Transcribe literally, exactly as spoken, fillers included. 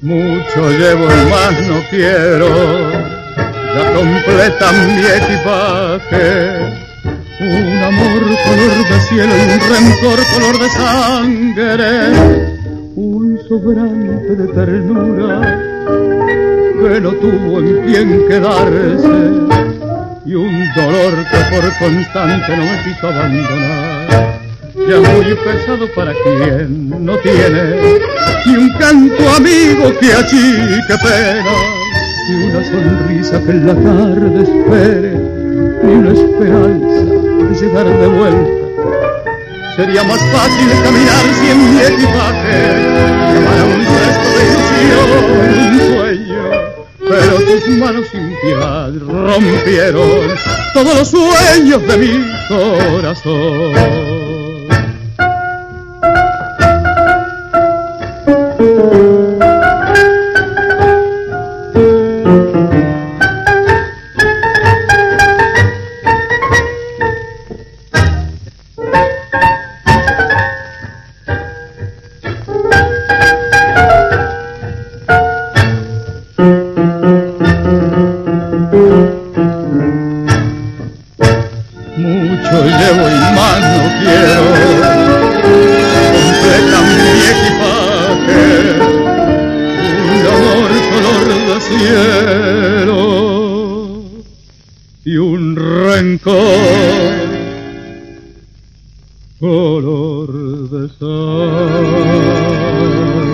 Mucho llevo y más no quiero, ya completan mi equipaje. Un amor color de cielo y un rencor color de sangre, un sobrante de ternura que no tuvo en quien quedarse, y un dolor que por constante no me quiso abandonar. Ya muy pesado para quien no tiene ni un canto amigo que achique pena, ni una sonrisa que en la tarde espere, ni una esperanza de llegar de vuelta. Sería más fácil caminar si en mi equipaje llevara un resto de ilusión, un sueño, pero tus manos sin piedad rompieron todos los sueños de mi corazón. Mucho llevo y más no quiero, completan mi equipaje, un amor color de cielo y un rencor color de sangre.